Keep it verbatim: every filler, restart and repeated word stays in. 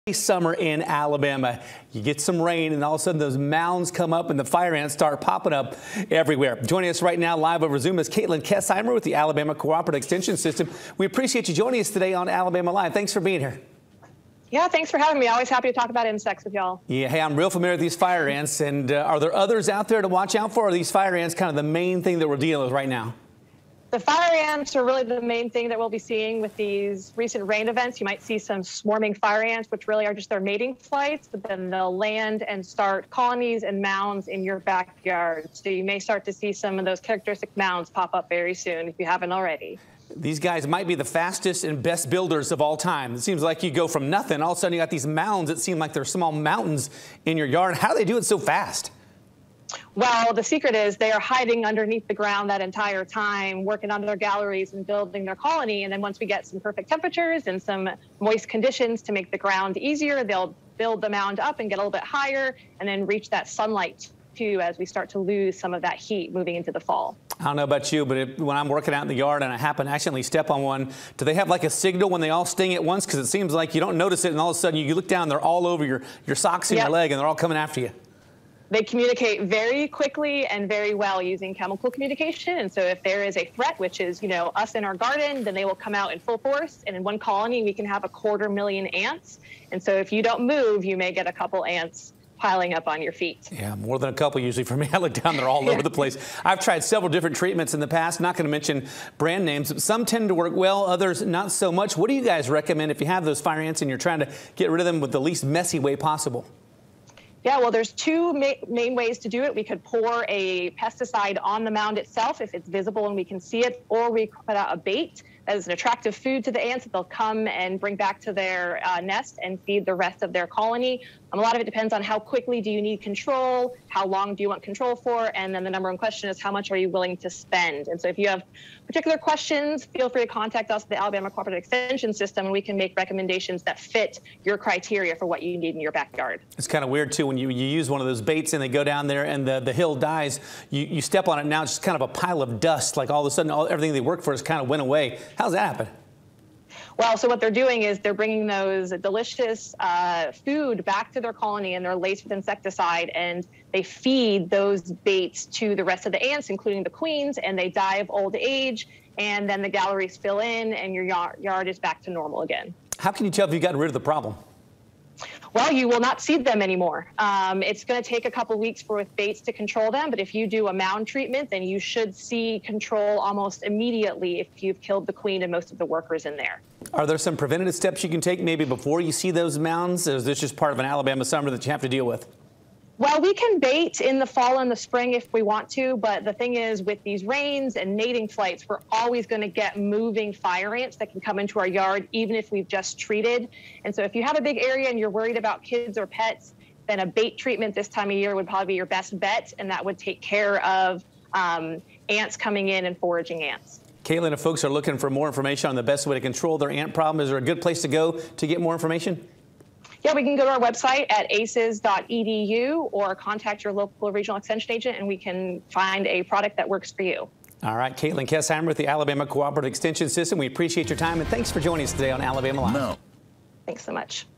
Summer in Alabama. You get some rain and all of a sudden those mounds come up and the fire ants start popping up everywhere. Joining us right now live over Zoom is Caitlin Kessheimer with the Alabama Cooperative Extension System. We appreciate you joining us today on Alabama Live. Thanks for being here. Yeah, thanks for having me. Always happy to talk about insects with y'all. Yeah, hey, I'm real familiar with these fire ants. And uh, are there others out there to watch out for? Or are these fire ants kind of the main thing that we're dealing with right now? The fire ants are really the main thing that we'll be seeing with these recent rain events. You might see some swarming fire ants, which really are just their mating flights, but then they'll land and start colonies and mounds in your backyard. So you may start to see some of those characteristic mounds pop up very soon if you haven't already. These guys might be the fastest and best builders of all time. It seems like you go from nothing, all of a sudden you got these mounds that seem like they're small mountains in your yard. How do they do it so fast? Well, the secret is they are hiding underneath the ground that entire time, working on their galleries and building their colony. And then once we get some perfect temperatures and some moist conditions to make the ground easier, they'll build the mound up and get a little bit higher and then reach that sunlight too as we start to lose some of that heat moving into the fall. I don't know about you, but if, when I'm working out in the yard and I happen to accidentally step on one, do they have like a signal when they all sting at once? Because it seems like you don't notice it and all of a sudden you look down, they're all over your, your socks and Yep. your leg and they're all coming after you. They communicate very quickly and very well using chemical communication. And so if there is a threat, which is, you know, us in our garden, then they will come out in full force. And in one colony, we can have a quarter million ants. And so if you don't move, you may get a couple ants piling up on your feet. Yeah, more than a couple usually for me. I look down, they're all over the place. I've tried several different treatments in the past, not going to mention brand names. Some tend to work well, others not so much. What do you guys recommend if you have those fire ants and you're trying to get rid of them with the least messy way possible? Yeah, well, there's two ma main ways to do it. We could pour a pesticide on the mound itself if it's visible and we can see it, or we could put out a bait that is an attractive food to the ants that they'll come and bring back to their uh, nest and feed the rest of their colony. Um, a lot of it depends on how quickly do you need control, how long do you want control for, and then the number one question is how much are you willing to spend? And so if you have particular questions, feel free to contact us at the Alabama Cooperative Extension System, and we can make recommendations that fit your criteria for what you need in your backyard. It's kind of weird, too, when you, you use one of those baits and they go down there and the, the hill dies, you, you step on it, now it's just kind of a pile of dust, like all of a sudden all, everything they worked for has kind of went away. How's that happen? Well, so what they're doing is they're bringing those delicious uh, food back to their colony, and they're laced with insecticide, and they feed those baits to the rest of the ants, including the queens, and they die of old age, and then the galleries fill in, and your yard, yard is back to normal again. How can you tell if you've gotten rid of the problem? Well, you will not see them anymore. Um, it's going to take a couple weeks for with baits to control them, but if you do a mound treatment, then you should see control almost immediately if you've killed the queen and most of the workers in there. Are there some preventative steps you can take maybe before you see those mounds? Or is this just part of an Alabama summer that you have to deal with? Well, we can bait in the fall and the spring if we want to, but the thing is with these rains and mating flights, we're always going to get moving fire ants that can come into our yard, even if we've just treated. And so if you have a big area and you're worried about kids or pets, then a bait treatment this time of year would probably be your best bet, and that would take care of um, ants coming in and foraging ants. Caitlin, if folks are looking for more information on the best way to control their ant problem, is there a good place to go to get more information? Yeah, we can go to our website at aces dot e d u or contact your local regional extension agent, and we can find a product that works for you. All right, Caitlin Kessheimer with the Alabama Cooperative Extension System. We appreciate your time, and thanks for joining us today on Alabama Live. No. Thanks so much.